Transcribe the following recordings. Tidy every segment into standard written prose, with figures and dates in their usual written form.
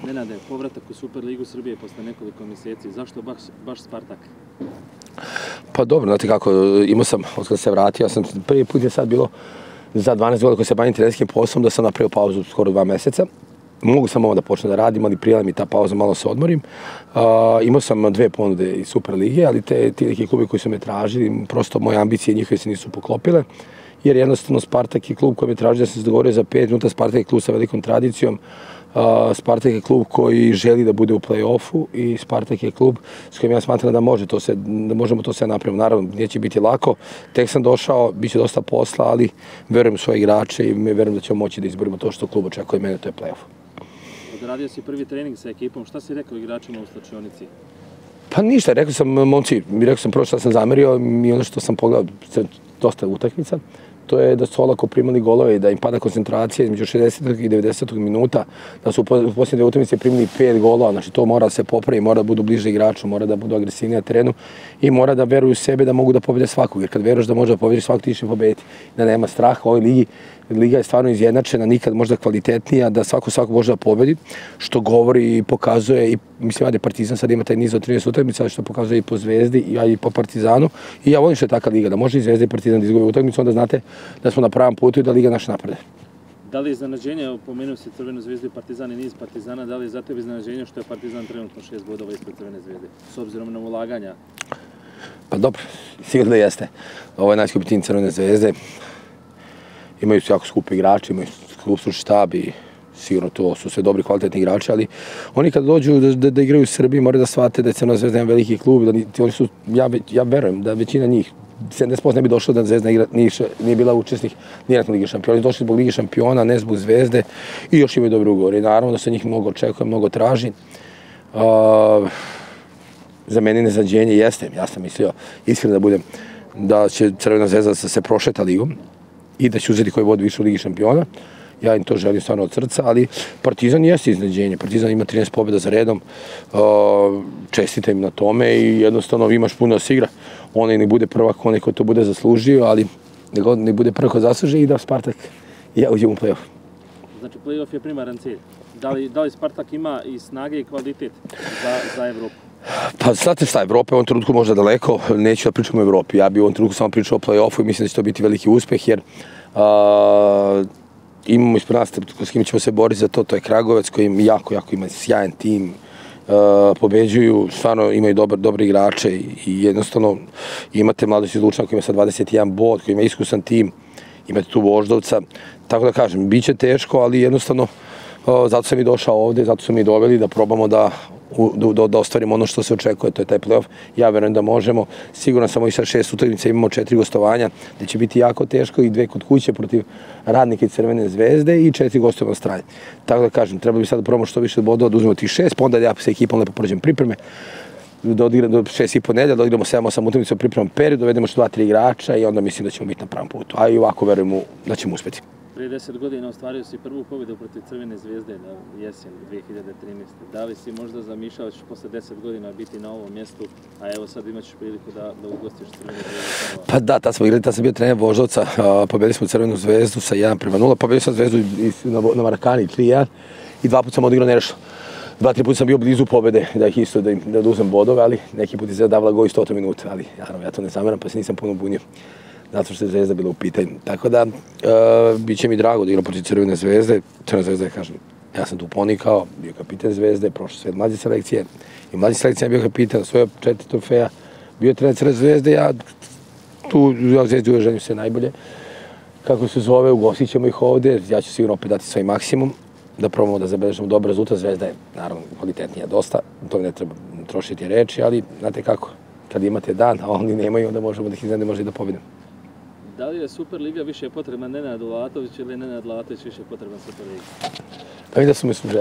Nenade, povratak u Superligu Srbije posle nekoliko mjeseci, zašto baš Spartak? Pa dobro, znate kako, imao sam, od kada se vratio, prvi put je sad bilo za 12 godina koji se bavim trenerskim poslom, da sam napravio pauzu skoro 2 mjeseca. Mogu sam ovo da počnem da radim, ali prijela mi ta pauza, malo se odmorim. Imao sam 2 ponude iz Superlige, ali ti neki klubi koji su me tražili, prosto moje ambicije njihove se nisu poklopile, jer jednostavno Spartak je klub koji me traži da sam se dogovorio za 5 minuta. Spartak je klub sa velikom tradicijom, Spartak je klub koji želi da bude u play-offu i Spartak je klub s kojim ja smatram da možemo to sve napraviti. Naravno, neće biti lako, tek sam došao, bit će dosta posla, ali verujem u svoje igrače i verujem da ćemo moći da izborimo to što klub očekuje mene, to je play-off. Odradio si prvi trening sa ekipom, šta si rekao igračima u slačionici? Pa ništa, rekao sam momci, rekao sam prvo šta sam zamerio i ono što sam pogledao dosta utakmica, to je da su olako primali golove i da im pada koncentracija između 60. i 90. minuta, da su u posljednje utakmice primili 5 golova, znači to mora da se popravi, mora da budu bliže igraču, mora da budu agresivniji na terenu i mora da veruju u sebe da mogu da pobede svakog, jer kad veruješ da može da pobediš svakog, ti ćeš pobediti, da nema straha u ovoj ligi. Liga je stvarno izjednačena, nikad možda kvalitetnija, da svako može da pobedi, što govori i pokazuje, i mislim da je Partizan sad ima taj niz od 30 utakmica, što pokazuje i po Zvezdi, a i po Partizanu. I ja volim što je takva liga, da može i Zvezda i Partizan da izgube utakmicu, onda znate da smo na pravom putu i da liga naša napreduje. Da li je iznenađenje, pomenuo si Crvenu zvezdu i Partizan i niz Partizana, da li je za tebe iznenađenje što je Partizan trenutno 6 bodova ispred Crvene zvezde, s obzirom na ulaganja? Pa dobro, sigurno da jeste. Ovo je najskuplji tim Crvene zvezde. Imaju su jako skupi igrači, imaju stručni štab i sigurno to su sve dobri, kvalitetni igrači, ali oni kad dođu da igraju u Srbiji moraju da shvate da je Crvena zvezda jedan veliki klub, ja verujem da većina njih, 70% ne bi došlo da Zvezda nije bila učesnik nijednog Lige šampiona. Oni su došli zbog Lige šampiona, ne zbog Zvezde i još imaju dobri ugovor. I naravno da se njih mnogo očekuje, mnogo traži. Za mene nezađenje jeste, ja sam mislio iskreno da budem, da će Crvena zvezda se prošeta ligom i da će uzeti koji vod više u Ligi šampiona. Ja im to želim stvarno od srca, ali Partizan jeste iznenađenje. Partizan ima 13 pobjeda za redom, čestite im na tome i jednostavno imaš puno da se igra. Onaj ne bude prvak, onaj ko to bude zaslužio, ali ne bude prvak ko zasluži i da Spartak i ja uđem u play-off. Znači, play-off je primaran cilj. Da li Spartak ima i snage i kvalitet za Evropu? Pa znate šta, Evropa je u ovom trenutku možda daleko, neću da pričam o Evropi. Ja bi u ovom trenutku samo pričao o play-offu i mislim da će to biti veliki uspeh, jer imamo ispred nas s kim ćemo se boriti za to, to je Kragujevac koji jako ima sjajan tim, pobeđuju, stvarno imaju dobre igrače i jednostavno imate Mladost iz Lučana koji ima sad 21 bod, koji ima iskusan tim, imate tu Voždovca, tako da kažem, bit će teško, ali jednostavno zato sam i došao ovde, zato sam i doveli da probamo da ostvarimo ono što se očekuje, to je taj play-off. Ja verujem da možemo, siguran sam i sa 6 utakmica imamo 4 gostovanja, gde će biti jako teško i 2 kod kuće protiv Radnika i Crvene zvezde i 4 gostovanja na strani. Tako da kažem, treba bi sad da probamo što više bodova, da uzmemo tih 6, pa onda ja sa ekipom lepo prođem pripreme, da odigram do 6,5 nedelja, da odigramo 7-8 utakmica u pripremnom periodu, dovedemo što 2-3 igrača i onda mislim da ćemo biti na pravom putu. A i ovako verujem da ćemo uspeti. Prije 10 godina ostvario si prvu pobjedu protiv Crvene zvezde na jesen 2013. Da li si možda zamišljao da ćeš posle 10 godina biti na ovom mjestu, a evo sad imaš priliku da ugostiš Crvenu zvezdu? Pa da, tad smo igrali, tad sam bio trener Voždovca, pobedili smo Crvenu zvezdu sa 1-0, pobedili smo zvezdu na Marakani 3-1 i 2 puta sam odigrao nerešeno. 2-3 puta sam bio blizu pobjede, da ih isto da uzem bodove, ali neki put je Zvezda davala gol i 100 minuta, ali naravno ja to ne zameram pa se nisam puno bunio. Zato što je Zvezda bila u pitanju. Tako da, bit će mi drago da igram protiv Crvene zvezde. Crvena zvezda, kažem, ja sam tu ponikao, bio kapiten Zvezde, prošao sve mlađe selekcije. I mlađe selekcije bio kapitan, svoje 4 trofeja, bio trener Crvene zvezde, ja tu Zvezdi uvijek želim sve najbolje. Kako se zove, ugostit ćemo ih ovde, ja ću sigurno opet dati svoj maksimum, da probamo da zabeležimo dobar rezultat. Zvezda je, naravno, kvalitetnija dosta, to ne treba trošiti reči, ali znate kako, kad imate dan, a oni nemaju, onda možemo da ih iznenadimo, možda i da pobedimo. Da li je Superliga više potrebna Nenadu Lavatoviću ili Nenad Lavatović više potreban Superliga? Pa vidim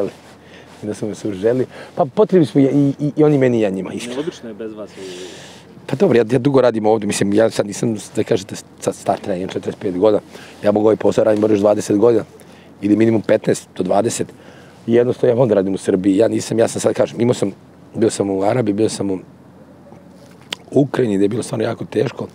da su me suželi. Pa potrebni smo i oni meni i ja njima. Neobično je bez vas. Pa dobro, ja dugo radim ovdje. Mislim, ja sad nisam, da kažete, sad star trener, imam 45 godina. Ja mogu ovaj posao radim još 20 godina. Ili minimum 15 do 20. I jednostavno ja onda radim u Srbiji. Ja sam sad, kažem, bio sam u Arabiji, bio sam u Ukrajini, gdje je bilo stvarno jako teško.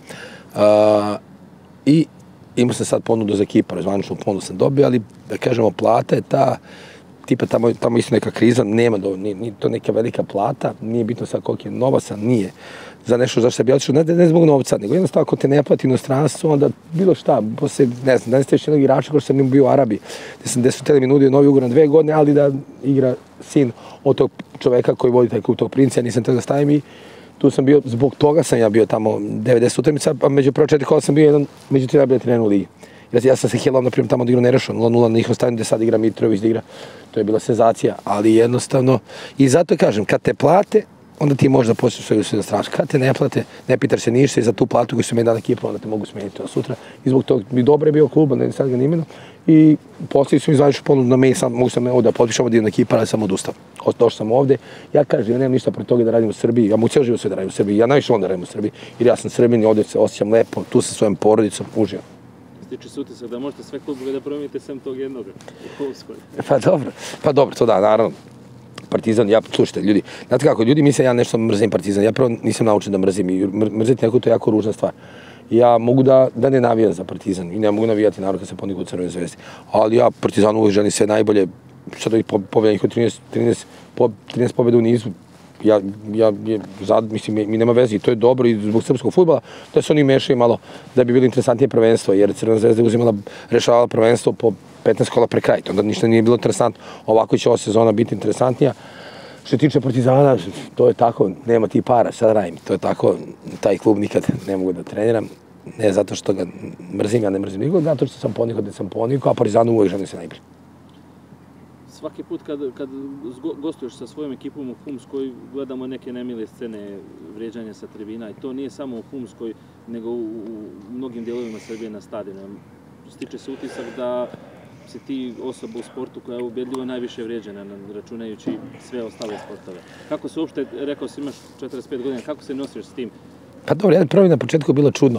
I imao sam sad ponudu za Kipar, zvaničnu ponudu sam dobio, ali da kažemo plata je tipa tamo isto neka kriza, nema nije to neka velika plata, nije bitno sad koliko je novaca, nije za nešto zašto se bi otišao, ne zbog novca, nego jednostavno ako te ne plati inostranstvo, onda bilo šta, posle, ne znam, danas još jednog igrača koji sam njim bio u Arabiji, gde su teli mi nudio novi ugovor na 2 godine, ali da igra sin od tog čoveka koji vodi taj klub, tog princa, ja nisam teo da stavim i tu sam bio, zbog toga sam ja bio tamo 90 utakmica, a među prvo 4 kola sam bio jedan među 3 najbolje trenera u ligi. Ja sam se Helom, na primjer, tamo odigrao nerešeno, 0-0 na njihov stadion gde sad igra Mitrović, da igra. To je bila senzacija, ali jednostavno, i zato kažem, kad te plate, onda ti možeš da počneš svoju sve straš. Kad te ne plate, ne pitaš se ništa i za tu platu koju su meni dala ekipa, onda te mogu smeniti sutra. I zbog toga bi dobro je bio klub, ne sad ga ni imenom. I poslije su mi zvanično ponudu na meni, mogu sam ovdje da potpišem ovdje na ekipa, ali sam odustao. Došao sam ovdje, ja kažem, ja nemam ništa protiv toga da radim u Srbiji, ja mogu cijelo život sve da radim u Srbiji, ja najviše onda radim u Srbiji, jer ja sam Srbin i ovdje se osjećam lepo, tu sa svojom porodicom, uživam. Stiče se utisak da možete sve klubove da promijenite sem tog jednog u Kovskoj. Pa dobro, to da, naravno. Partizan, slušajte, ljudi, znate kako, ljudi misle ja nešto mrzim Partizan, ja prvo nisam naučen da mrzim i mrziti neko to je jako ružna stvar. Ja mogu da ne navijam za Partizan i ne mogu navijati narod kad se poniku u Crvenoj zvezdi, ali ja Partizanu uvijek želim sve najbolje, sad ovih pobjeda njih od 13 pobjeda u nizu, mislim, mi nema veze i to je dobro i zbog srpskog fudbala, da se oni mešaju malo da bi bilo interesantnije prvenstvo, jer Crvena zvezda je rešavala prvenstvo po 15 kola pre kraj, onda ništa nije bilo interesantno, ovako će ova sezona biti interesantnija. Što se tiče Partizana, to je tako, nema ti para, sad radim, to je tako, taj klub nikad ne mogu da treniram, ne zato što ga mrzim, ja ne mrzim nikog, zato što sam ponikao gde sam ponikao, a Partizanu uvijek želim se najbolje. Svaki put kad gostuješ sa svojom ekipom u Humskoj, gledamo neke nemile scene vrijeđanja sa tribina i to nije samo u Humskoj, nego u mnogim dijelovima Srbije na stadionu. Stiče se utisak da si ti osoba u sportu koja je ubedljivo najviše vrijeđena, računajući sve ostale sportove. Kako se uopšte, rekao si imaš 45 godina, kako se nosiš s tim? Pa dobro, ja prvi na početku bilo čudno.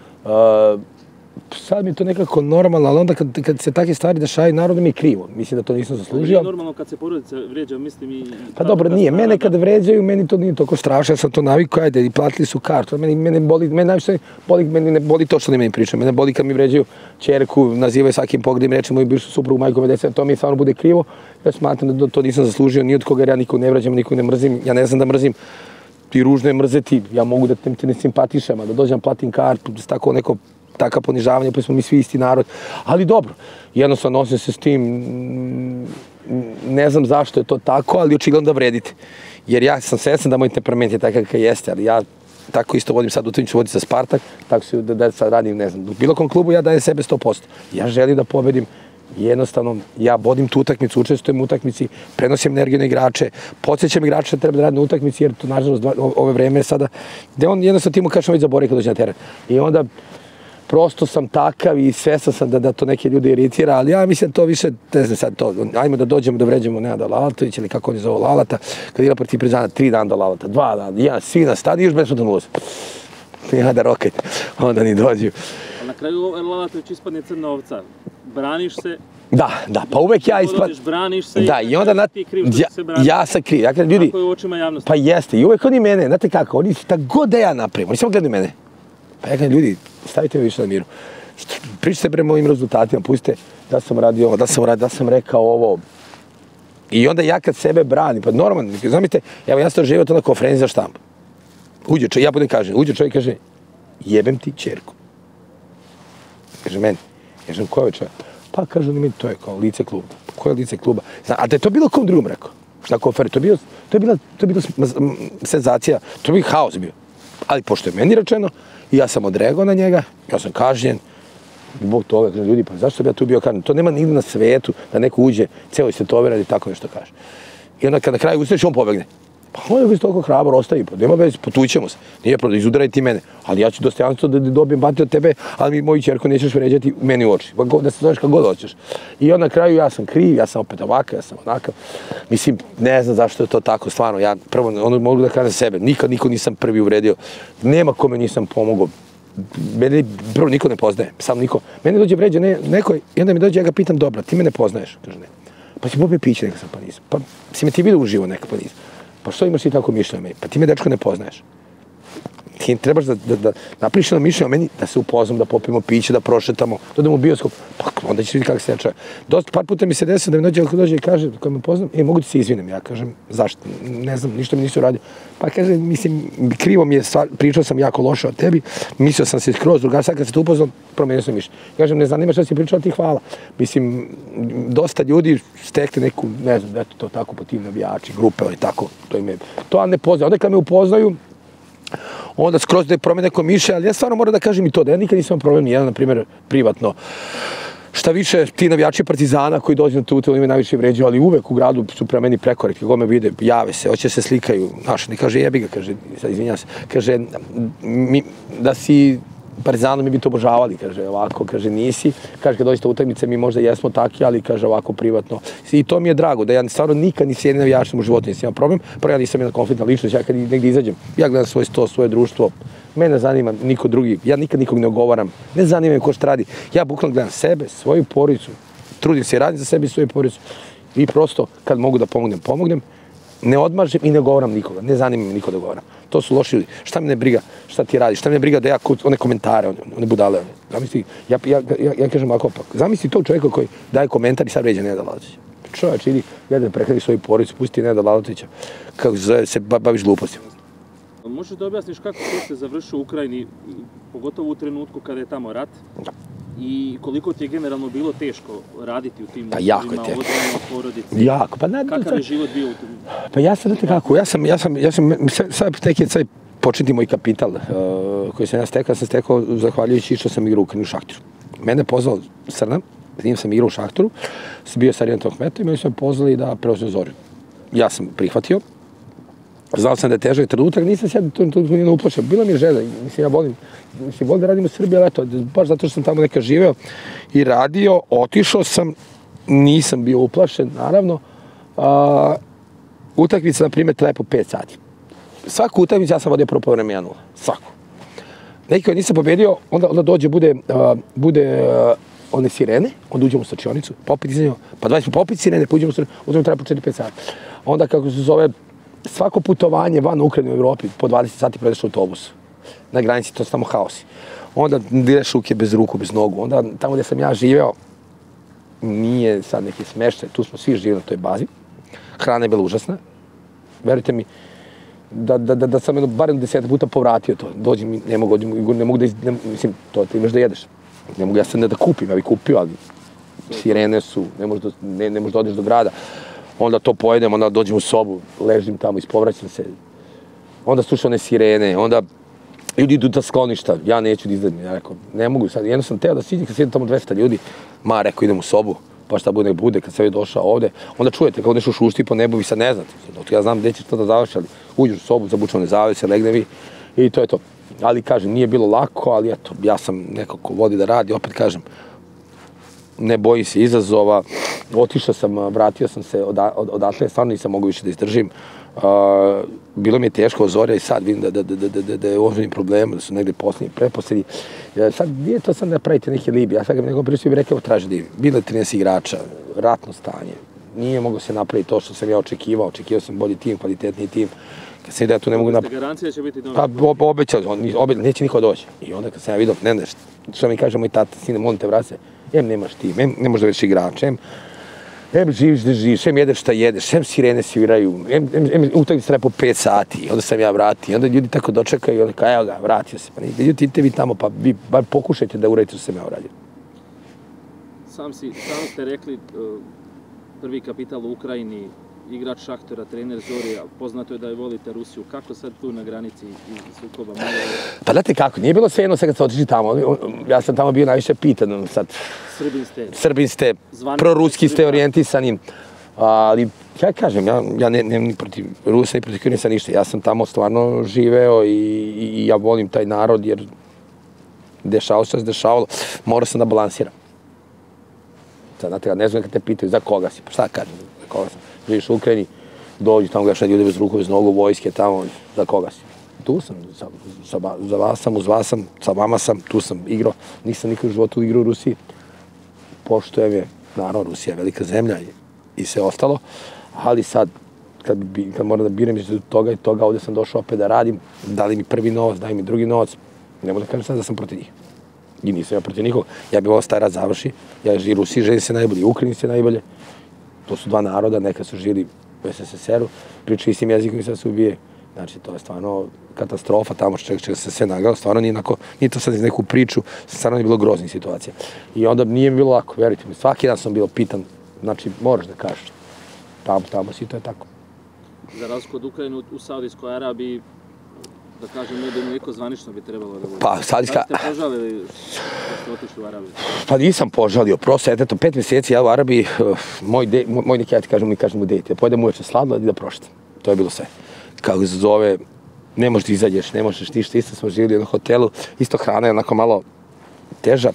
Sad mi je to nekako normalno, ali onda kad se takve stvari dešavaju, narodu mi je krivo. Mislim da to nisam zaslužio. Nije normalno kad se porodica vrijeđa, mislim i... Pa dobro, nije. Mene kad vređaju, meni to nije toliko strašno, ja sam to navikao, ajde, i platili su kartu. Mene najviše boli, mene ne boli to što ne meni pričam. Mene boli kad mi vređaju ćerku, nazivaju svakim pogledom, reče moju bivšu suprugu, majkom, to mi stvarno bude krivo. Ja smatram da to nisam zaslužio, ni od koga, jer ja nikog ne vređam, nikog ne mrzim. Ja ne znam da mrzim. Ti ružno je mrzeti, ja mogu da te ne simpatišem, a da dođem, platim kartu, tako neko taka ponižavanja, pa smo mi svi isti narod. Ali dobro, jednostavno nosim se s tim, ne znam zašto je to tako, ali očigledno da vredite. Jer ja sam svestan da moj temperament je takav kakav jeste, ali ja tako isto vodim sad utakmicu, vodim za Spartak, tako se da sad radim, ne znam, u bilo kom klubu ja dajem sebe 100%. Ja želim da pobedim, jednostavno, ja vodim tu utakmicu, učestvujem u utakmici, prenosim energiju na igrače, podsjećam igrače da treba da radi na utakmici, jer to, nažalost, ove vreme je sada, gde on jednostavno ti mu kažem već zaboravi kad dođe na teren. I onda, prosto sam takav i svestan sam da to neke ljude iritira, ali ja mislim to više, ne znam sad to, ajmo da dođemo da vređamo Nenada Lalatovića ili kako oni zovu Lalata, kad igra protiv Partizana 3 dana do Lalata, 2 dana, ja, svi na stadion, još besmudan ulaz. Ja da roket, onda ni dođu. Ali na kraju Lalatović ispadne crna ovca, braniš se, Da, pa uvek ja ispadnem. Braniš se i onda ti je kriv što se braniš. Ja sam kriv. Kako je u očima javnosti. Pa jeste, i uvek oni mene, znate kako, oni šta god da ja napravim, oni samo gledaju mene. Pa ja kažem, ljudi, stavite me više na miru. Pričajte bre mojim rezultatima, pustite da sam radio ovo, da sam rekao ovo. I onda ja kad sebe branim, pa normalno, znamite, evo ja sam to živio to na konferenciji za štampu. Uđe čovjek, ja budem kažem, uđe čovjek i kaže, jebem ti ćerku. Kaže meni, kažem, ko je čovjek? Pa kažu mi, to je kao lice kluba. Koje je lice kluba? A da je to bilo kom drugom rekao, na konferenciji, to je bila senzacija, to je bio haos bio. Ali pošto je meni rečeno, i ja sam odregao na njega, ja sam kažnjen, zbog toga, kažem, ljudi, pa zašto bi ja tu bio kažnjen? To nema nigde na svetu da neko uđe, celo istetoviran i tako nešto kaže. I onda kad na kraju ustaviš, on pobegne. Pa on je već toliko hrabar, ostavi, pa nema već, potućemo se. Nije problem, izudaraj ti mene, ali ja ću dostojanstvo da dobijem bati od tebe, ali mi moju ćerku nećeš vređati meni u oči, da se zoveš kako god hoćeš. I onda na kraju ja sam kriv, ja sam opet ovakav, ja sam onakav. Mislim, ne znam zašto je to tako, stvarno, ja prvo ono mogu da kažem sebe, nikad niko nisam prvi uvredio, nema kome nisam pomogao. Mene prvo niko ne poznaje, sam niko. Mene dođe vređa neko i onda mi dođe, ja ga pitam, dobra, ti me ne poznaješ? Kaže ne. Pa si popio piće, neka sam, pa nisam. Pa si me ti vidio uživo, neka pa nisam. Pa što imaš ti tako mišljenje? Pa ti me, dečko, ne poznaješ. ti trebaš da napriš jedno mišljenje o meni, da se upoznam, da popijemo piće, da prošetamo, da odemo u bioskop, pa onda ćeš vidjeti kako se ja čovjek. Par puta mi se desilo da mi dođe i kaže, kad me poznam, mogu ti se izvinem, ja kažem, zašto, ne znam, ništa mi nisu radio. Pa kaže, mislim, krivo mi je stvar, pričao sam jako loše o tebi, mislio sam se skroz drugačije, sad kad se te upoznam, promenio sam mišljenje. Kažem, ne zanima što si pričao, ti hvala. Mislim, dosta ljudi stekli neku, ne znam, eto to tako po tim navijači, grupe, ali tako, to im je, to ne poznaju. Onda kad me upoznaju, onda skroz da je promene neko mišljenje, ali ja stvarno moram da kažem i to, da ja nikad nisam problem nijedan, na primjer, privatno. Šta više, ti navijači Partizana koji dođu na tu utakmicu me najviše vređaju, ali uvek u gradu su prema meni prekorektni, kako me vide, jave se, hoće se slikaju, znaš, ne kaže jebi ga, kaže, sad izvinjam se, kaže, da si Partizanom mi bi to obožavali, kaže, ovako, kaže, nisi, kaže, kad dođete utakmice mi možda jesmo taki, ali, kaže, ovako, privatno. I to mi je drago, da ja stvarno nikad ni s jednim navijačem u životu nisam imao problem, prvo ja nisam jedna konfliktna ličnost, ja kad negdje izađem, ja gledam svoj sto, svoje društvo, mene zanima niko drugi, ja nikad nikog ne ogovaram, ne zanima me ko šta radi, ja bukvalno gledam sebe, svoju porodicu, trudim se i radim za sebe i svoju porodicu i prosto, kad mogu da pomognem, ne odmažem i ne govoram nikoga, ne zanima me niko da govoram. To su loši ljudi. Šta me ne briga, šta ti radiš, šta me ne briga da ja one komentare, one budale. Zamisli, ja kažem ovako, zamisli tog čovjeka koji daje komentar i sad vređa Nenada Lalatovića. Čovječ, idi, gledaj, prehrani svoju porodicu, pusti Nenada Lalatovića, kako se baviš glupostima. Možeš da objasniš kako se završio u Ukrajini, pogotovo u trenutku kada je tamo rat? I koliko ti je generalno bilo teško raditi u tim uslovima, odvojeno od porodice? Jako, pa ne... Kakav je život bio u tim? Pa ja sam, znate kako, ja sam, sad početi moj kapital koji sam ja stekao zahvaljujući što sam igrao u Ukrajini u Šahtiru. Mene je pozvao Srna, s njim sam igrao u Šahtiru, bio sam Arijan Tohmeta i meni su me pozvali da preuzmem Zoriju. Ja sam prihvatio, znao sam da je težak trenutak, nisam se tu nije uplašao. Bila mi je želja, mislim, ja volim da radim u Srbiji, ali eto, baš zato što sam tamo neka živeo i radio, otišao sam, nisam bio uplašen, naravno. Utakmica, na primjer, traje po 5 sati. Svaku utakmicu ja sam vodio prvo povreme 1-0, svaku. Neki koji nisam pobedio, onda dođe, bude one sirene, onda uđemo u slačionicu, popit iznjemo, pa 20 popit sirene, pa uđemo u slačionicu, utakmica traje po 4-5 sati. Onda, kako se zove, svako putovanje van Ukrajine u Evropi po 20 sati predeš u autobusu. Na granici to su tamo haosi. Onda direš ruke bez ruku, bez nogu. Onda tamo gdje sam ja živeo, nije sad neki smeštaj, tu smo svi živjeli na toj bazi. Hrana je bila užasna. Verujte mi da sam barem 10 puta povratio to. Dođem i ne mogu da mislim, to ti imaš da jedeš. Ne mogu ja sad ne da kupim, ja bih kupio, ali sirene su, ne možeš da odeš do grada. Onda to pojedem, onda dođem u sobu, ležim tamo, ispovraćam se. Onda slušam one sirene, onda ljudi idu da skloništa, ja neću da izgledam. Ja rekao, ne mogu sad, jedno sam teo da siđem, kad sjedim tamo 200 ljudi, rekao, idem u sobu, pa šta bude, nek bude, kad sam već došao ovde. Onda čujete kao nešto šušti po nebu, vi sad ne znate. Ja znam gde ćeš to da završi, ali uđeš u sobu, zabučemo one zavese, legne vi i to je to. Ali kažem, nije bilo lako, ali eto, ja sam neko ko vodi da radi, opet kažem, ne boji se izazova, otišao sam, vratio sam se odatle, stvarno nisam mogu više da izdržim. Bilo mi je teško od Zorja i sad vidim da je ozbiljni problem, da su negde posljednji, preposljednji. Sad, nije to sad da pravite neke libi, ja sad kad mi nekom pričao bih rekao tražedi. Bilo je 13 igrača, ratno stanje, nije mogo se napraviti to što sam ja očekivao sam bolji tim, kvalitetniji tim. Kad sam vidio da tu ne mogu napraviti... Garancija će biti dobro? Pa obećao, neće niko doći. I onda kad sam ja vidio, ne znaš, što mi kaže moj tata, sine, molim te vrati se, nemaš tim, ne možeš da već igrač, živiš da živiš, jedeš šta jedeš, sirene sviraju, utakmica traje po 5 sati, onda sam ja vratio, onda ljudi tako dočekaju, onda kao, evo ga, vratio se, pa ljudi, idite vi tamo, pa vi bar pokušajte da uradite što sam ja uradio. Sam ste rekli, prvi kapital u Ukrajini, igrač Šahtera, trener Zorija, poznato je da je volite Rusiju. Kako sad tu na granici sukoba? Pa znate kako, nije bilo svejedno sad kad ste otišli tamo. Ja sam tamo bio najviše pitan sad. Srbin ste, proruski ste orijentisani. Ali, ja kažem, ja nemam ni protiv Rusa, ni protiv Ukrajinca ništa. Ja sam tamo stvarno živeo i ja volim taj narod jer dešavalo što se dešavalo. Morao sam da balansiram. Sad, znate, ne znam kad te pitaju za koga si, pa šta kažem, za koga sam. Živiš u Ukrajini, dođi tamo gledaš ljude bez ruku, bez nogu, vojske tamo, za koga si? Tu sam, za vas sam, uz vas sam, sa vama sam, tu sam igrao, nisam nikad u životu igrao u Rusiji. Poštujem je, naravno, Rusija je velika zemlja i sve ostalo, ali sad, kad moram da biram između toga i toga, ovdje sam došao opet da radim, dali mi prvi novac, daj mi drugi novac, ne mogu da kažem sad da sam protiv njih. I nisam ja protiv nikog, ja bih ovo taj rad završi, ja živim u Rusiji, želim se najbolje, u Ukrajini se najbolje, to su dva naroda, nekad su žili u SSSR-u, pričaju istim jezikom i sad se ubije. Znači, to je stvarno katastrofa, tamo čega se sve nagrao, stvarno nije to sad iz neku priču, stvarno je bilo groznih situacija. I onda nije mi bilo lako, verujte mi, svaki dan sam bio pitan, znači, moraš da kažeš, tamo si, to je tako. Za razliku od Ukrajine, u Saudijskoj Arabiji, da kažem, nekoliko zvanično bi trebalo da bude. Pa, Saudijska... Da ste požalili da ste otišli u Arabiju? Pa nisam požalio, prosto, eto, 5 mjeseci ja u Arabiji, moj neki, ja ti kažem, mi kažemo dejte, da pojedem uveče sladoled i da proštam. To je bilo sve. Kako se zove, ne možeš da izađeš, ne možeš ništa, isto smo živjeli na hotelu, isto hrana je onako malo teža,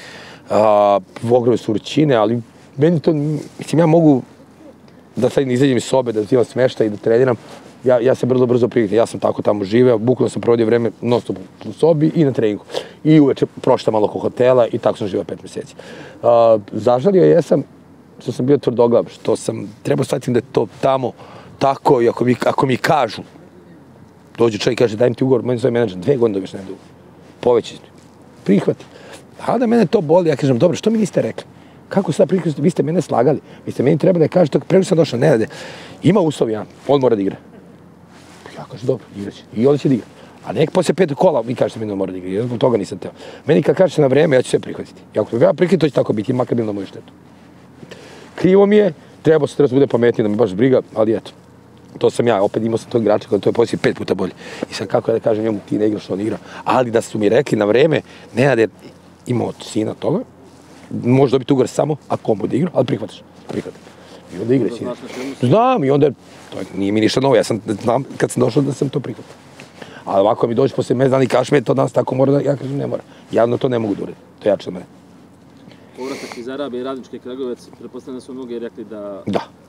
ogromne su vrućine, ali meni to, mislim, ja mogu da sad ne izađem iz sobe, da uzimam smeštaj i da treniram, ja se brzo prihvatim, ja sam tako tamo živeo, bukvalno sam provodio vreme non-stop u sobi i na treningu. I uveče proštam malo oko hotela i tako sam živeo 5 mjeseci. Zažalio jesam što sam bio tvrdoglav, što sam trebao shvatiti da je to tamo tako i ako mi kažu, dođe čovjek i kaže daj mi ti ugovor, meni zove menadžer, 2 godine dobiješ najdu, poveći, prihvati. A da mene to boli, ja kažem, dobro, što mi niste rekli? Kako sad prihvatite? Vi ste mene slagali, vi ste meni trebali da kažete, preko sam došao, ne, ima uslov jedan, on mora da igra. Ja kažem, dobro, igraće. I onda će da igra. A nek poslije 5 kola vi kažete meni da mora da igra, ja zbog toga nisam teo. Meni kad kažete na vreme, ja ću sve prihvatiti. I ako ja prihvatim, to će tako biti, makar bilo na moju štetu. Krivo mi je, treba se bude pametniji, da me baš briga, ali eto. To sam ja, opet imao sam tog igrača, kada to je poslije 5 puta bolje. I sad kako ja da kažem njemu, ti ne igraš, on igra. Ali da su mi rekli na vreme, Nenad je imao sina toga, može dobiti ugovor samo ako on bude igrao, ali prihvataš. I onda igra sina. Znam, i onda, nije mi ništa novo, ja znam kad sam došao da sam to prihvatio. Ali ovako mi dođe posle mjesec dana i kažeš me, to danas tako mora da, ja kažem ne mora. Ja to ne mogu da uredim, to je jače od mene. Povratak iz Arabije i Radnički Kragujevac, pretpostavljam da su mnogi rekli da...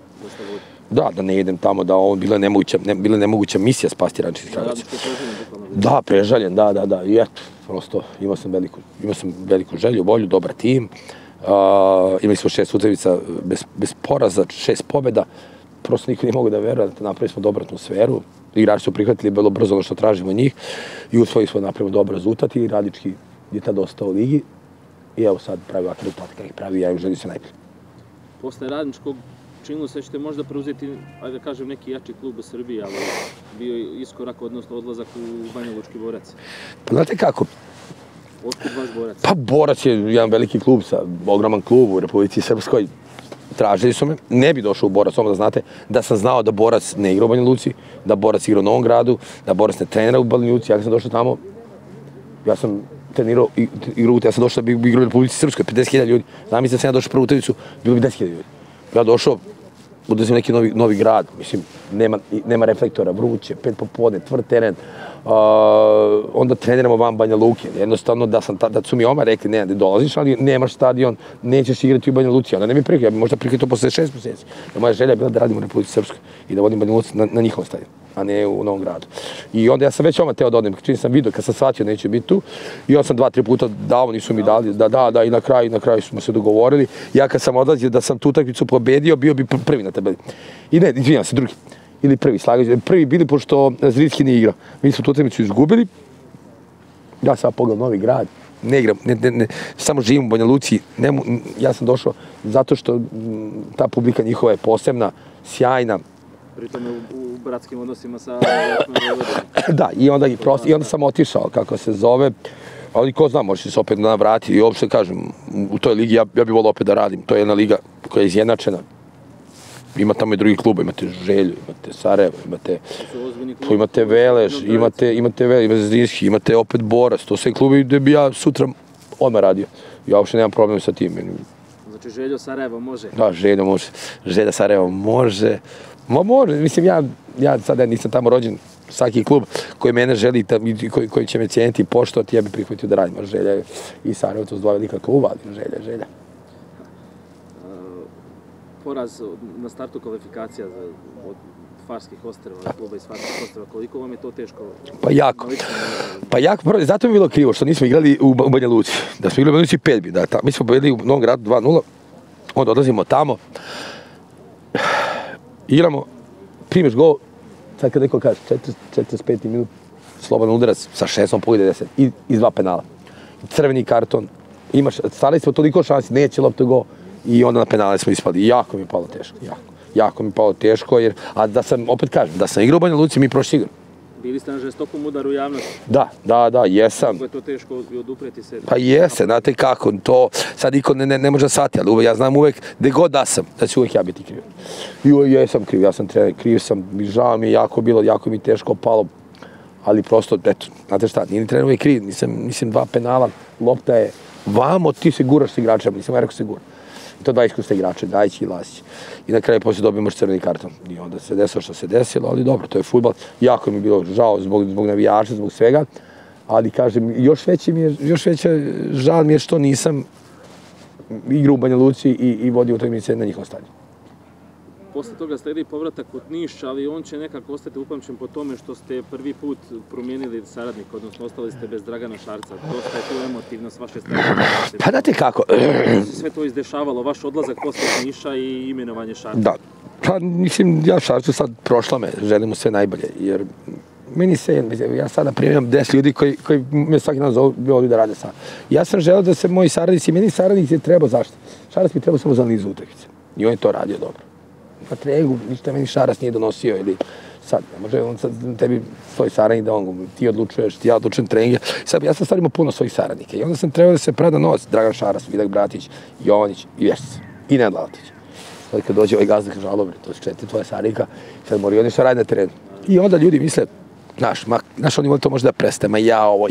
Da ne idem tamo, da ovo bila nemoguća misija spasti Radnički Kragujevac. Da, prežaljen, da. I eto, prosto imao sam veliku želju, volju, dobar tim. Imali smo 6 utakmica bez poraza, 6 pobjeda. Prosto niko nije mogu da veruje da napravili smo dobru atmosferu. Igrači su prihvatili bilo brzo ono što tražimo od njih i usvojili smo da napravimo dobar rezultat i Radnički je tada ostao u ligi. I evo sad pravi ovakve rezultate kada ih pravi, ja im želim se najbolje. Posle Radničkog činilo se ćete možda preuzeti, ajde da kažem, neki jači klub u Srbiji, ali bio je iskorak, odnosno odlazak u Banja Lučki Borac. Pa znate kako? Otkud vaš Borac? Pa Borac je jedan veliki klub, ogroman klub u Republici Srpskoj. Tražili su me, ne bi došao u Borac, samo da znate, da sam znao da Borac ne igra u Banja Luci, da Borac igra u Novom Gradu, da Borac ne trenira u Banja Luci. Ja kad sam došao tamo, ja sam trenirao igru, ja sam došao da bi igrao u Republici Srpskoj, 50.000 ljudi. Znam da sam ja došao prvu utakmicu, bilo bi 10.000 ljudi. Ja došao, udazim neki novi grad, mislim, nema reflektora, vruće, 5 popodne, tvrd teren, onda treniramo van Banja Luke. Jednostavno da su mi oma rekli, ne, dolaziš, ali nemaš stadion, nećeš igrati u Banja Luci, onda ne mi prihvatio, ja bi možda prihvatio posle 6 mjeseci. Moja želja je bila da radim u Republici Srpskoj i da vodim Banja Luci na njihov stadion, a ne u Novom Gradu. I onda ja sam već oma teo da odem, čim sam vidio, kad sam shvatio neću biti tu, i onda sam 2-3 puta dao, nisu mi dali, da, i na kraju smo se dogovorili. Ja kad sam odlazio da sam tu utakmicu pobedio, bio bi prvi na tabeli. I ne, izvinjam se, drugi. Ili prvi, slagajući. Prvi bili, pošto Zrinski nije igrao. Mi smo tu utakmicu izgubili. Ja sam pogledao Novi Grad. Ne igram, samo živim u Banja Luci. Ja sam došao zato što ta publika njihova je posebna, sjajna. Pritom je u bratskim odnosima sa... Da, i onda sam otišao, kako se zove. Ali ko zna, možeš se opet vratiti. I uopšte kažem, u toj ligi ja bih volio opet da radim. To je jedna liga koja je izjednačena. Ima tamo i drugi kluba, imate Želju, imate Sarajevo, imate Velež, imate Zrinski, imate opet Borac, to sve klubi gdje bi ja sutra odmah radio. Ja uopšte nemam problem sa tim. Znači Željo Sarajevo može? Da, Željo može. Želja Sarajevo može. Može, mislim ja sada nisam tamo rođen, svaki klub koji mene želi, koji će me cijeniti i poštovati, ja bih prihvatio da radim. Želja i Sarajevo, to su 2 velika kluba, ali Želja. Poraz na startu kvalifikacija od Farskih ostrva, kluba iz Farskih ostrva, koliko vam je to teško? Pa jako, zato mi je bilo krivo što nismo igrali u Banja Luci. Da smo igrali u Banja Luci 5 bi, da. Mi smo pobedili u Novom Gradu 2-0, onda odlazimo tamo, igramo primiš gol, sad kad neko kaže 45. minut, slobodan udarac sa 6 pogode 10 i 2 penala. Crveni karton, stali smo toliko šansi, neće lopta go i onda na penale smo ispali. Jako mi je palo teško, jako mi je palo teško, jer, a da sam, opet kažem, da sam igrao u Banja Luci, mi prošli igru. Bili ste na žestokom udaru javnosti. Da, jesam. Kako je to teško odupreti se? Pa jeste, znate kako, to sad niko ne može shvatiti, ali ja znam uvek, gde god da sam, da će uvek ja biti kriv. I jesam kriv, ja sam trener, kriv sam, žao mi je jako bilo, jako mi teško palo, ali prosto, eto, znate šta, nije ni trener uvek kriv, mislim 2 penala, lopta je vamo, ti se guraš s igračima, nisam ja rekao se gura. To 2 iskustva igrača, Dajić i Lasić. I na kraju poslije dobijemo crveni karton. I onda se desilo što se desilo, ali dobro, to je fudbal. Jako mi je bilo žao zbog navijača, zbog svega. Ali kažem, još veća žal mi je što nisam igrao u Banja Luci i vodio utakmice na njihov stadion. Posle toga sledi povratak kod Niša, ali on će nekako ostati upamćen po tome što ste prvi put promijenili saradnik, odnosno ostali ste bez Dragana Šarca. Dosta je tu emotivno s vaše strane. Pa znate kako? Sve to izdešavalo, vaš odlazak posle Niša i imenovanje Šarca. Da, pa mislim, ja Šarcu sad prošla me, želim mu sve najbolje, jer meni se, ja sada primam 10 ljudi koji me svaki dan zove da rade sad. Ja sam želeo da se moji saradnici, meni saradnici treba zašto? Šarac mi treba samo za analizu utakmice. I on je to radio dobro. Na treningu, ništa meni Šarac nije donosio ili sad, ne može on sad tebi svoj saradnik da ti odlučuješ, ti ja odlučujem treninge. Sad, ja sam stvarimo puno svojih saradnika i onda sam trebao da se prada novac, Dragan Šarac, Vidak Bratić, Jovanić i Vještica. I Nenad Lavatić. Sad kad dođe ovaj gazda, kaže, alo bre, to su 4 tvoje saradnika, sad moraju oni što radi na terenu. I onda ljudi misle, znaš, oni voli to možda da prestaje, ma ja ovo.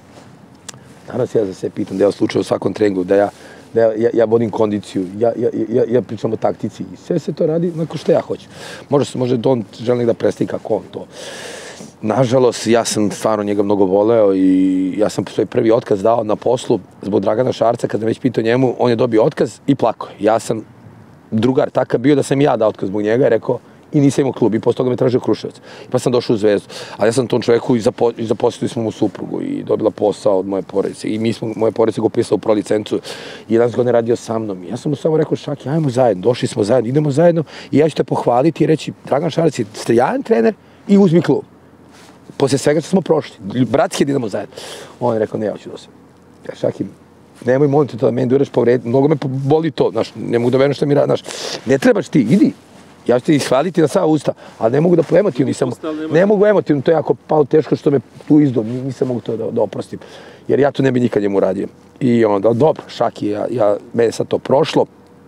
Naravno se ja za sve pitam da ja slučaju u svakom treningu, da ja vodim kondiciju, ja pričam o taktici i sve se to radi onako što ja hoću. Može on želi da prestaje kako on to. Nažalost, ja sam stvarno njega mnogo voleo i ja sam svoj prvi otkaz dao na poslu zbog Dragana Šarca, kad sam već pitao njemu, on je dobio otkaz i plakao. Ja sam drugar takav bio da sam ja dao otkaz zbog njega i rekao, i nisam imao klub i posle toga me tražio Kruševac. Pa sam došao u Zvezdu. Ali ja sam tom čovjeku i zaposlili smo mu suprugu i dobila posao od moje porodice. I moje porodice ga upisala u prolicencu i 11 godina radio sa mnom. Ja sam mu samo rekao, Šaki, ajmo zajedno, došli smo zajedno, idemo zajedno i ja ću te pohvaliti i reći, Dragan Šarac je strajan trener i uzmi klub. Posle svega što smo prošli, bratski idemo zajedno. On je rekao, ne, ja ću do se. Ja, Šaki, nemoj molim te to da meni dureš povred, mnogo me boli to, znaš, ne mogu da verujem što mi radi, znaš, ne trebaš ti, idi. Ja ću te ishvaliti na sva usta, ali ne mogu da emotivno nisam, ne mogu emotivno, to je jako palo teško što me tu izdao, nisam mogu to da oprostim, jer ja to ne bi nikad njemu radio. I onda, dobro, Šaki, meni je sad to prošlo,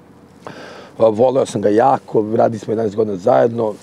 voleo sam ga jako, radili smo 11 godina zajedno.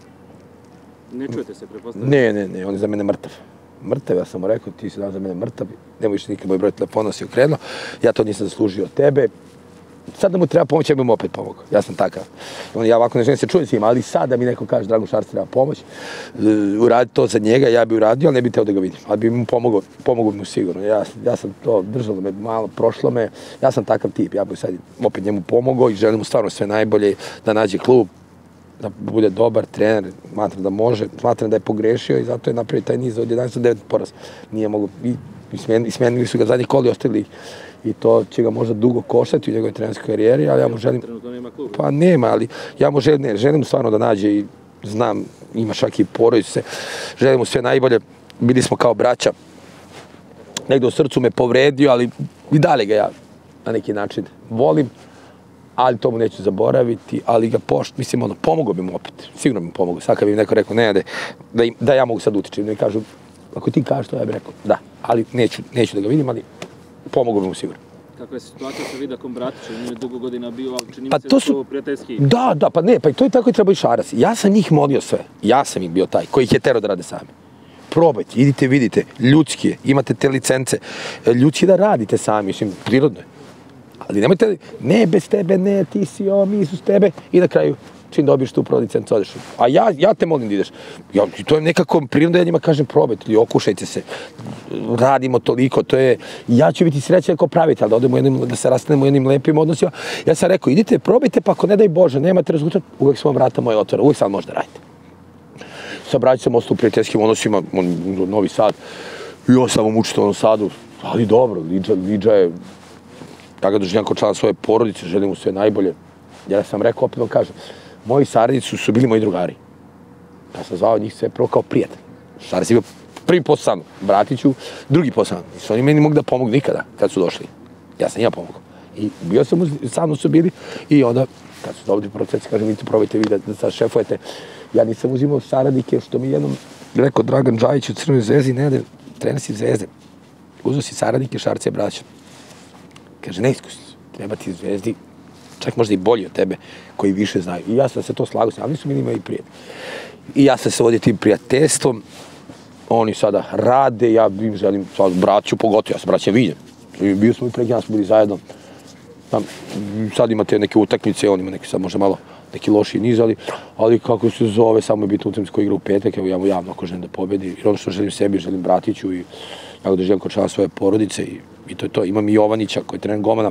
Ne čujete se, prepostavljam? Ne, on je za mene mrtav. Mrtav, ja sam mu rekao, ti si dan za mene mrtav, nemoj više nikad moj broj telefona si okrenuo, ja to nisam zaslužio od tebe. Sad da mu treba pomoć, ja bih mu opet pomogao. Ja sam takav. Ja ovako ne želim se čujem s njima, ali sad da mi neko kaže Dragan Šarac treba pomoć, uradi to za njega, ja bih uradio, ali ne bih teo da ga vidim. Ali bih mu pomogao mu sigurno. Ja sam to držalo me malo, prošlo me, ja sam takav tip. Ja bih sad opet njemu pomogao i želim mu stvarno sve najbolje, da nađe klub, da bude dobar trener, smatram da može, smatram da je pogrešio i zato je napravio taj niz od 11-9 poraz. Nije mogo, i smenili su ga zadnji kol i ostavili i to će ga možda dugo koštati u njegovoj trenerskoj karijeri, ali ja mu želim... Trenutno nema kluba. Pa nema, ali ja mu želim stvarno da nađe i znam, ima čak i porodice, želim mu sve najbolje, bili smo kao braća, negde u srcu me povredio, ali i dalje ga ja na neki način volim, ali to mu neću zaboraviti, ali ga mislim, pomogao bi mu opet, sigurno bi mu pomogao, sad kad bi mi neko rekao, ne, da ja mogu sad utičiti, mi kažu, ako ti kažeš to, ja bih rekao, da, ali neću da ga vidim, ali pomogao bi mu sigurno. Kakva je situacija sa Vidakom Bratićem, on je dugo godina bio, ali čini mi se da su prijateljski. Da, pa ne, pa i to je tako i treba i Šarac. Ja sam njih molio sve, ja sam ih bio taj, koji ih je terao da rade sami. Probajte, idite, vidite, ljudski je, imate te licence, ljudski da radite sami, mislim, prirodno je. Ali nemojte, ne, bez tebe, ne, ti si ovo, mi su s tebe i na kraju, čim dobiješ tu prolicencu, odeš. A ja te molim da ideš. To je nekako prirodno, ja njima kažem, probajte ili okušajte se, radimo toliko, to je, ja ću biti srećan ako pravite, ali da se rastanemo u jednim lepim odnosima. Ja sam rekao, idite, probajte, pa ako ne daj Bože, nemate rezultat, uvek su vam vrata moje otvora, uvek sad možda radite. Sa braćicom ostao u prijateljskim odnosima, Novi Sad, i on samo mučite u Novom Sadu, ali dobro, Liđa je, ja ga doživljam kao član svoje porodice, želim mu sve najbolje. Ja sam rekao, opet vam kažem, moji saradnici su bili moji drugari. Ja sam zvao njih sve prvo kao prijatelj. Šares je bio prvi posao sa mnom, Bratiću, drugi posao. Nisu oni meni mogli da pomogu nikada kad su došli. Ja sam njima pomogao. I bio sam, sa mnom su bili i onda kad su dobili procesi, kažem, vidite, probajte vi da sad šefujete. Ja nisam uzimao saradnike, što mi jednom rekao Dragan Džajić u Crvenoj zvezdi, ne, trener si Zvezde. Uzeo si saradnike Šarca i Braća. Kaže, neiskusni su, treba ti Zvezdi, čak možda i bolji od tebe, koji više znaju. I ja sam se to slagao, ali su mi imali prijatelji. I ja sam se vodio tim prijateljstvom, oni sada rade, ja im želim, sad Braću pogotovo, ja sam Braća viđen. Bio smo i pre nas bili zajedno. Sad imate neke utakmice, on ima neki sad možda malo neki lošiji niz, ali kako se zove, samo je bitno utakmica koja igra u petak, evo ja mu javno ako želim da pobedi, jer ono što želim sebi, želim Bratiću i ja da želim kao član svoje porodice i to je to. Imam i Jovanića koji je trener golmana.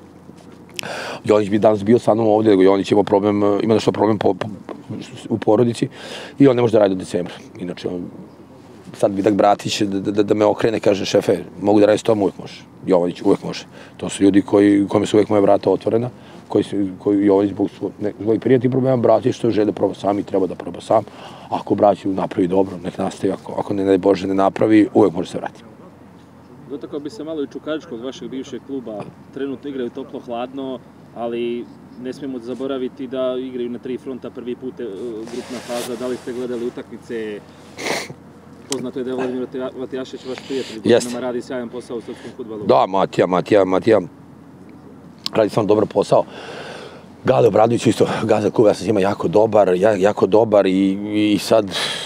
Jovanić bi danas bio sa mnom ovdje, nego Jovanić ima problem, ima nešto problem u porodici i on ne može da radi do decembra. Inače, sad Vidak Bratić da me okrene, kaže šefe, mogu da radi s tom, uvijek može. Jovanić uvijek može. To su ljudi kojima su uvijek moje vrata otvorena, koji Jovanić zbog svojih prijateljih problema, Bratić što žele da proba sam i treba da proba sam. Ako Bratić napravi dobro, nek nastavi, ako ne daj Bože ne napravi, uvijek može se vratiti. Dotakao bi se malo i Čukaričkog, vašeg bivšeg kluba. Trenutno igraju toplo-hladno, ali ne smijemo zaboraviti da igraju na 3 fronta, prvi put grupna faza. Da li ste gledali utakmice? Poznato je da je Vladimir Vatijašić, vaš prijatelj, godinama radi sjajan posao u srpskom fudbalu. Da, Matija radi sam dobar posao. Gale Obradović isto, Gaza Kuba, ja sam s njima jako dobar i sad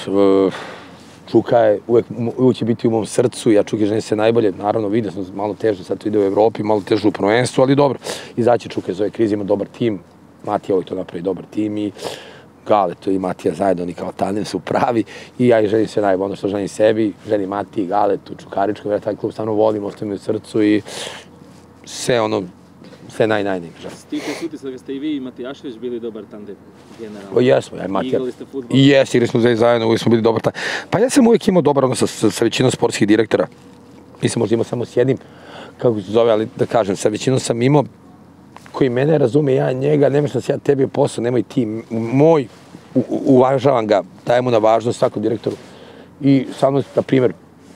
Čuka je uvijek će biti u mom srcu, ja Čuke želim se najbolje, naravno vidio sam malo teže, sad to ide u Evropi, malo teže u prvenstvu, ali dobro, izaći Čuka iz ove krize, ima dobar tim, Matija uvijek to napravi dobar tim i Galeto i Matija zajedno, oni kao tandem su pravi i ja želim se najbolje, ono što želim sebi, želim Matiji, Galetu, Čukaričkom, ja taj klub stvarno volim, ostavim u srcu i sve ono, sve najbolje. Stiče se utisak da ste i vi i Matijašević bili dobar tandem, generalno. Jesmo, ja i Matija. Igrali ste fudbal. Igrali smo zajedno, uvijek smo bili dobar tandem. Pa ja sam uvijek imao dobar odnos sa većinom sportskih direktora. Nisam možda imao samo s jednim, kako se zove, ali da kažem, sa većinom sam imao koji mene razume, ja njega, nemaš da se ja tebi posao, nemoj ti, moj, uvažavam ga, dajem mu na važnost svakom direktoru. I samo, na primjer,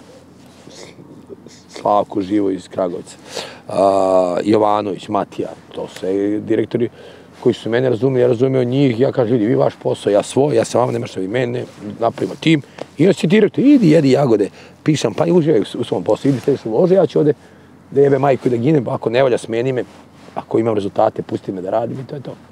Slavko Živo iz Kragovca, Jovanović, Matija, to su sve direktori koji su mene razumeli, ja razumeo njih, ja kažem, ljudi, vi vaš posao, ja svoj, ja sam vama, nemaš da vi mene, napravimo tim, i onda si direktor, idi, jedi jagode, piš šampanje, uživaj u svom poslu, idi sljedeći lože, ja ću ovde da jebe majku i da ginem, ako ne valja, smeni me, ako imam rezultate, pusti me da radim i to je to.